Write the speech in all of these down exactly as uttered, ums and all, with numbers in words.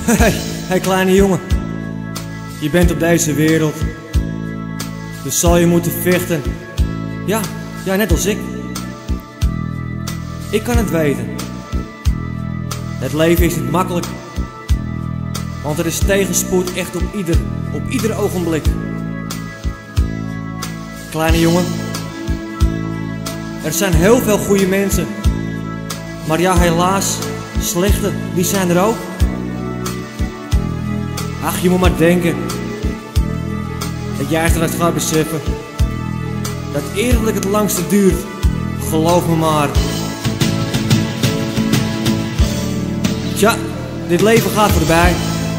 Hey, hey kleine jongen, je bent op deze wereld, dus zal je moeten vechten. Ja, ja, net als ik. Ik kan het weten. Het leven is niet makkelijk, want er is tegenspoed echt op ieder, op ieder ogenblik. Kleine jongen, er zijn heel veel goede mensen, maar ja, helaas, slechte, die zijn er ook. Ach, je moet maar denken dat jij straks gaat beseffen dat eerlijk het langste duurt, geloof me maar. Tja, dit leven gaat voorbij.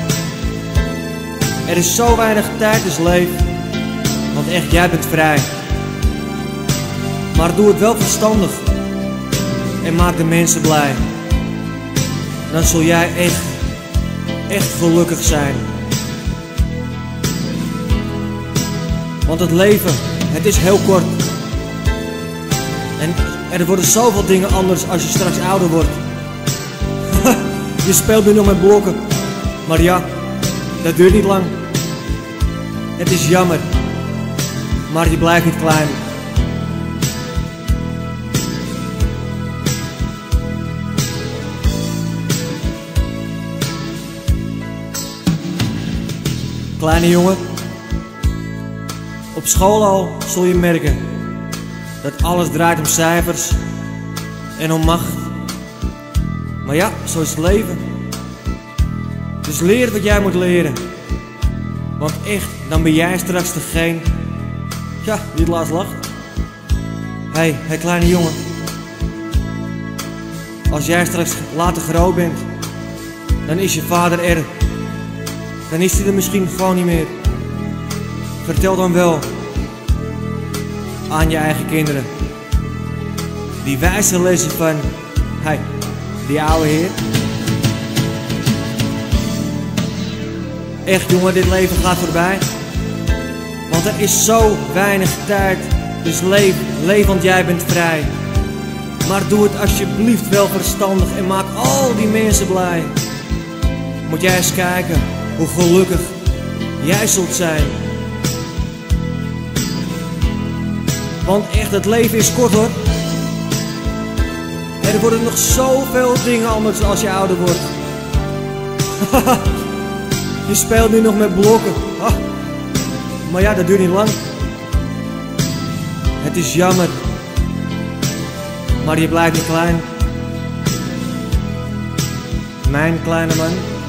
Er is zo weinig tijd, dus leef, want echt, jij bent vrij. Maar doe het wel verstandig en maak de mensen blij. Dan zul jij echt, echt gelukkig zijn. Want het leven, het is heel kort. En er worden zoveel dingen anders als je straks ouder wordt. Je speelt nu nog met blokken, maar ja, dat duurt niet lang. Het is jammer, maar je blijft niet klein. Kleine jongen, op school al zul je merken dat alles draait om cijfers en om macht. Maar ja, zo is het leven. Dus leer wat jij moet leren. Want echt, dan ben jij straks degene, ja, die het laatst lacht. Hey, hey kleine jongen, als jij straks later groot bent, dan is je vader er. Dan is hij er misschien gewoon niet meer. Vertel dan wel aan je eigen kinderen die wijze lessen van, hey, die oude heer. Echt jongen, dit leven gaat voorbij, want er is zo weinig tijd. Dus leef, leef, want jij bent vrij. Maar doe het alsjeblieft wel verstandig en maak al die mensen blij. Moet jij eens kijken hoe gelukkig jij zult zijn. Want echt, het leven is kort hoor. Er worden nog zoveel dingen anders als je ouder wordt. Je speelt nu nog met blokken. Maar ja, dat duurt niet lang. Het is jammer, maar je blijft niet klein. Mijn kleine man.